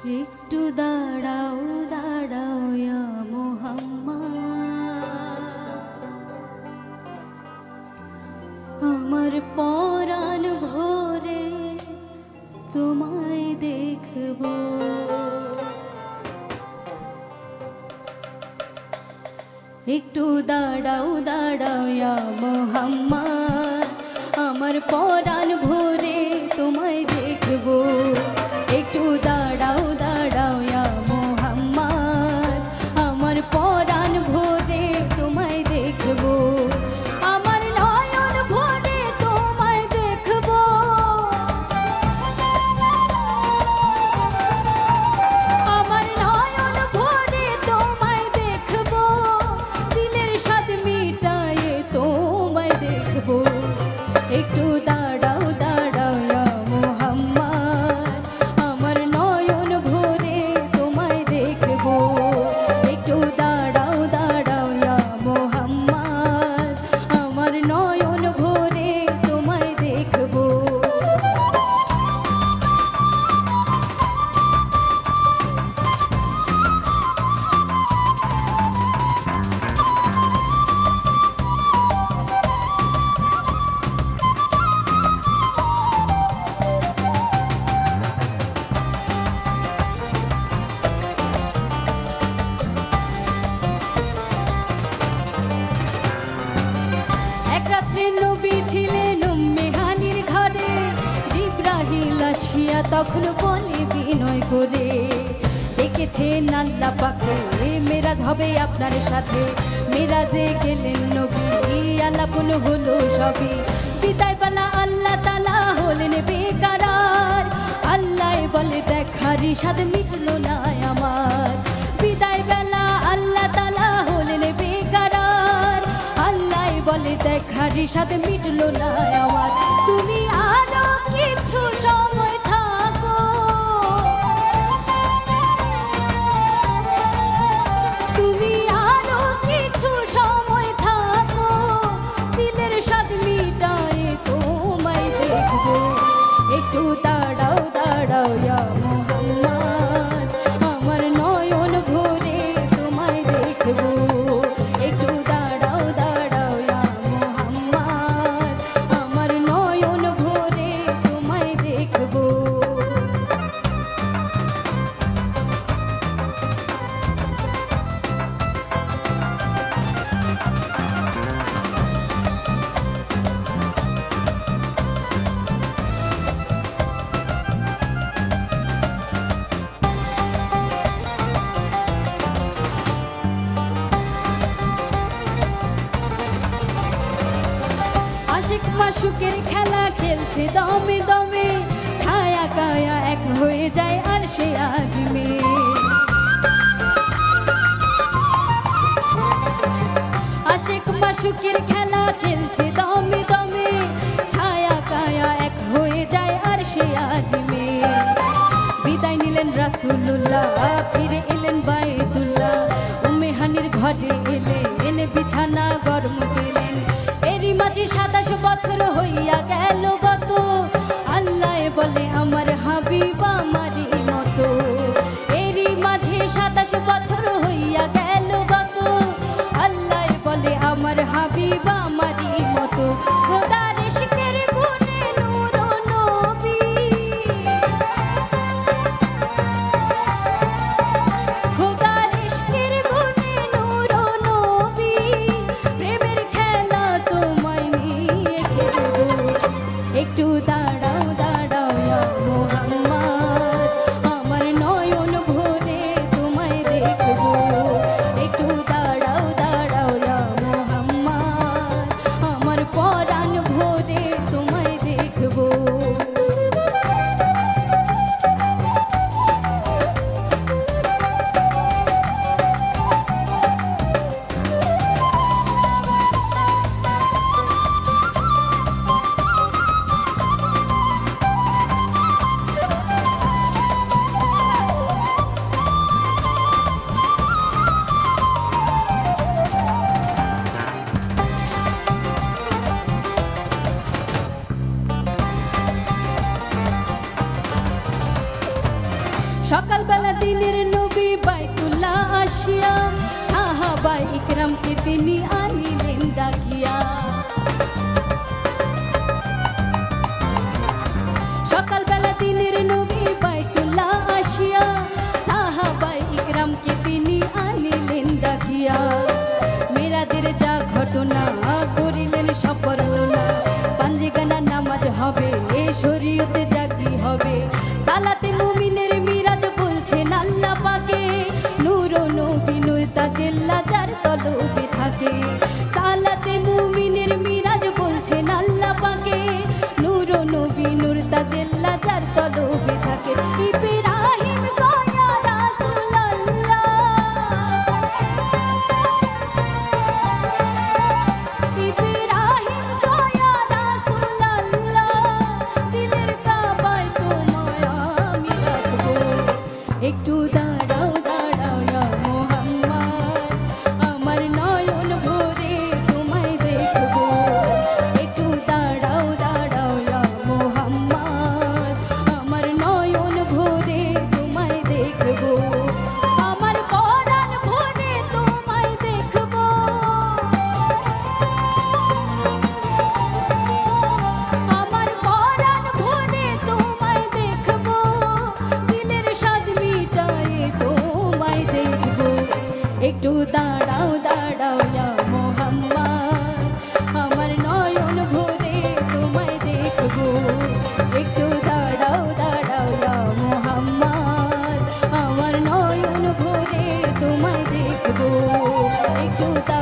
একটু দাঁড়াও দাঁড়াও ইয়া মুহাম্মদ, আমার পরাণ ভরে তোমায় দেখব। একটু দাঁড়াও দাঁড়াও ইয়া মুহাম্মদ, আমার পরাণ ভরে তোমায় দেখব। একটু দাঁড়াও দাঁড়াও ইয়া মুহাম্মদ, আমার পরাণ ভরে তোমায় দেখব। আমার নয়ন ভরে তোমায় দেখব, আমার নয়ন ভরে তোমায় দেখব, দিলের স্বাদ মিটায়ে তোমায় দেখব। একটু দাঁড়াও দাঁড়াও ইয়া মুহাম্মদ, আমার নয়ন ভরে তোমায় দেখব। একটু দাঁড়াও দাঁড়াও ইয়া মুহাম্মদ, আমার নয়ন ভরে তোমায় দেখব। এক রাত্রে নবী ছিলেন উম্মে হানির ঘরে, জিবরাইল আসিয়া তখন বলে বিনয় করে, দেখেছেন আল্লাহ পাকে মেরাজ হবে আপনার সাথে। মেরাজে গেলেন নবী, আলাপন হলো সবই, বিদায় বেলা আল্লাহ তাআলা হলেন বেকারার। আল্লাহ বলে দেখার স্বাদ মিটলো না আমার, বিদায় বেলা আল্লাহ তাআলা হলেন বেকারার। আল্লাহ বলে দেখার স্বাদ মিটলো না আমার, তুমি আরো কিছু সময় থাকো, তুমি আরো কিছু সময় থাকো, দিলের স্বাদ মিটায়ে তোমায় দেখব। একটু দাঁড়াও দাঁড়াও ইয়া মুহাম্মদ, আমার নয়ন ভরে তোমায় দেখব। একটু দাঁড়াও দাঁড়াও ইয়া মুহাম্মদ, আমার নয়ন ভরে তোমায় দেখব। আশিক মাশুকের খেলা খেলছে দমে দমে, ছায়া কায়া এক হয়ে যায় আর সে আজমে। আশিক মাশুকের খেলা খেলছে দমে দমে, ছায়া কায়া এক হয়ে যায় আর সে আজমে। বিদায় নিলেন রাসূলুল্লাহ, ফিরে এলেন বাইতুল্লাহ, উম্মে হানির ঘরে এলেন, বিছানা গরম পেলেন। এরই মাঝে ২৭ বছর হইয়া গেল গত, আল্লাহ বলে আমার হাবিব আমারই মতো। এরই মাঝে ২৭ বছর হইয়া গেল গত, আল্লাহ বলে আমার হাবিব আমারই মতো। খোদার ইশকের গুণে নূর নবী, খোদার ইশকের গুণে নূর নবী, প্রেমের খেলা তোমায় নিয়ে খেলব। একটু দাঁড়াও দাঁড়াও ইয়া মুহাম্মদ, আমার নয়ন ভরে তোমায় দেখব। একটু দাঁড়াও দাঁড়াও ইয়া মুহাম্মদ, আমার পরাণ ভরে তোমায় দেখব। সকালবেলা সাহাবায়ে ইকরামকে তিনি আনিলেন ডাকিয়া। সকালবেলা দিনের নবী বাইতুল্লাহ আসিয়া সাহাবায়ে ইকরামকে তিনি আনিলেন ডাকিয়া। মেরাজের যা ঘটনা করিলেন সব বর্ণনা, পাঞ্জিগানা নামাজ হবে শরীয়তে জাগি হবে, সালাতে মুমিনের মিরাজ বলছেন আল্লাহ পাকে, নূর ও নবী নূর তাজেল্লা যার তলবে থাকে। সালাতে মুমিনের মিরাজ বলছেন আল্লাহ পাকে, নূর ও নবী নূর তাজেল্লা যার তলবে থাকে। ইব্রাহিম গয়া রাসূলুল্লাহ, ইব্রাহিম গয়া রাসূলুল্লাহ, দিলের কাবায় তোমায় আমি রাখবো। একটু দাঁড়াও দাঁড়াও ইয়া মুহাম্মদ, আমার নয়ন ভরে তোমায় দেখবো। একটু দাঁড়াও দাঁড়াও ইয়া মুহাম্মদ, আমার নয়ন ভরে তোমায় দেখবো। আমার পরাণ ভরে তোমায় দেখবো, আমার পরাণ ভরে তোমায় দেখবো, দিলের স্বাদ মিটায়ে তোমায় দেখবো। একটু দাঁড়াও দাঁড়াও ইয়া মুহাম্মদ, আমার নয়ন ভরে তোমায় দেখবো। একটু দাঁড়াও দাঁড়াও ইয়া মুহাম্মদ, আমার নয়ন ভরে তোমায় দেখবো। একটু